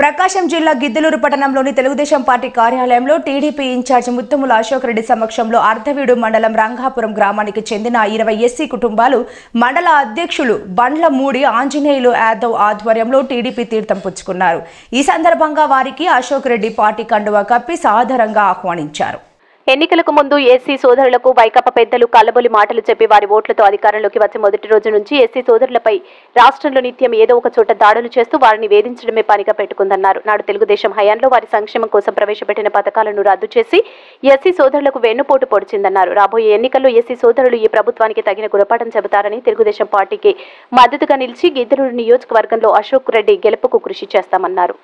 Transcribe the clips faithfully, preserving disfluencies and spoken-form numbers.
ప్రకాశం జిల్లా గిద్దలూరు పట్టణంలోని తెలుగుదేశం పార్టీ కార్యాలయంలో టీడీపీ ఇన్ఛార్జ్ ముత్తుముల అశోక్ రెడ్డి సమక్షంలో అర్ధవీడు మండలం రంగాపురం గ్రామానికి చెందిన ఇరవై ఎస్సీ కుటుంబాలు మండల అధ్యక్షులు బండ్ల మూడి ఆంజనేయులు యాదవ్ ఆధ్వర్యంలో టీడీపీ తీర్థం పుచ్చుకున్నారు. ఈ సందర్భంగా వారికి అశోక్ రెడ్డి పార్టీ కండువా కప్పి సాదరంగా ఆహ్వానించారు. ఎన్నికలకు ముందు ఎస్సీ సోదరులకు వైకాపా పెద్దలు కల్లబొలి మాటలు చెప్పి వారి ఓట్లతో అధికారంలోకి వచ్చే మొదటి రోజు నుంచి ఎస్సీ సోదరులపై రాష్ట్రంలో నిత్యం ఏదో ఒక చోట దాడులు చేస్తూ వారిని వేధించడమే పనిగా పెట్టుకుందన్నారు. నాడు తెలుగుదేశం హయాంలో వారి సంక్షేమం కోసం ప్రవేశపెట్టిన పథకాలను రద్దు చేసి ఎస్సీ సోదరులకు వెన్నుపోటు పొడిచిందన్నారు. రాబోయే ఎన్నికల్లో ఎస్సీ సోదరులు ఈ ప్రభుత్వానికి తగిన గుణపాఠం చెబుతారని తెలుగుదేశం పార్టీకి మద్దతుగా నిలిచి గిద్దలూరు నియోజకవర్గంలో అశోక్ రెడ్డి గెలుపుకు కృషి చేస్తామన్నారు.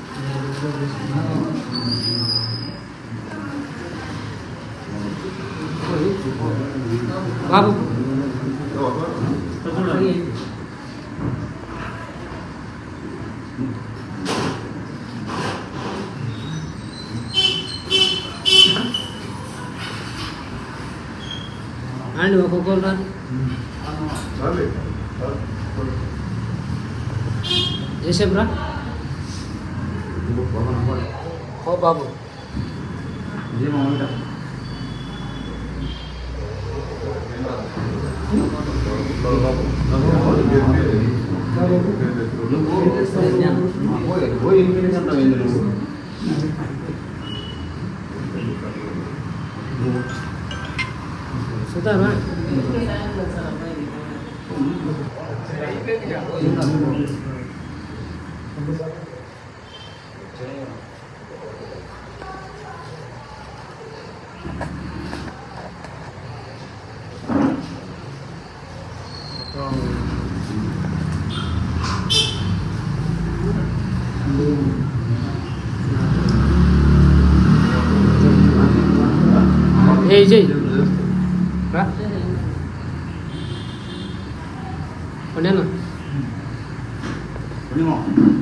బాబు అండి ఒక్కొక్కరు రాదు చేసేపురా ఓ బాబు సుతారా Hey Jay, ra? Mana? Mana?